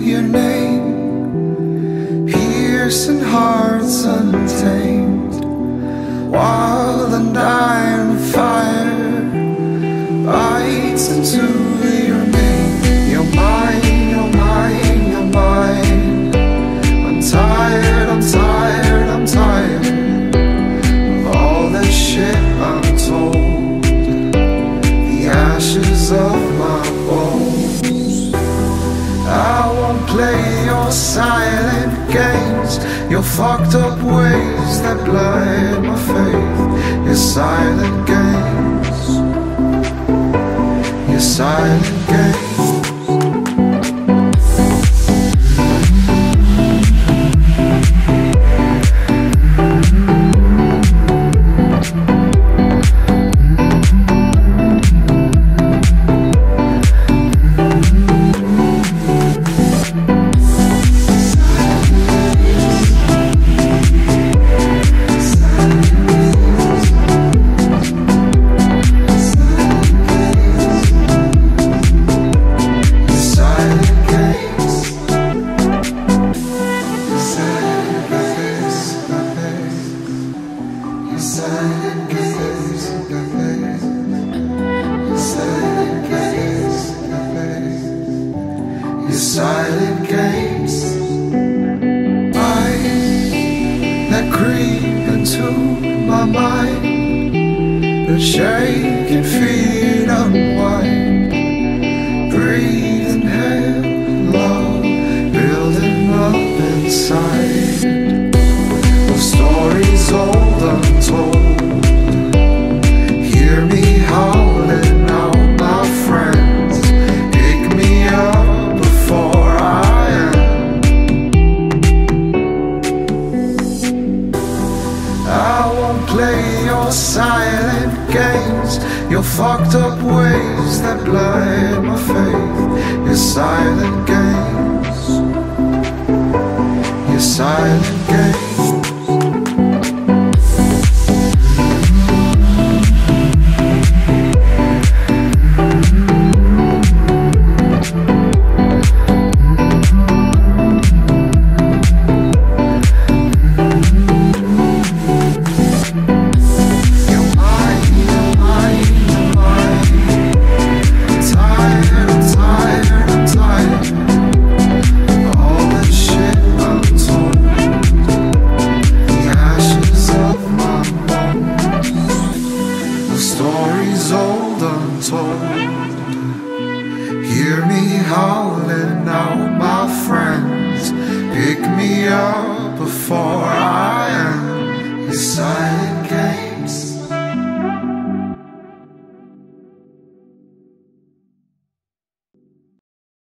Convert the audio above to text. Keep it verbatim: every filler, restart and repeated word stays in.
your name, piercing hearts untamed, wild and dying fire bites into your name. You're mine, you're mine, you're mine. I'm tired, I'm tired, I'm tired of all the shit I'm told, the ashes of my bones. I won't play your silent games, your fucked up ways that blind my faith. Your silent games, your silent games. Silent games, eyes that creep into my mind, that shake and feed unwind, breathing hell, love building up inside, of stories old untold. Hear me howling out, my friends, pick me up. Play your silent games, your fucked up ways that blind my faith. Your silent games, your silent games. Stories old untold. Hear me howl.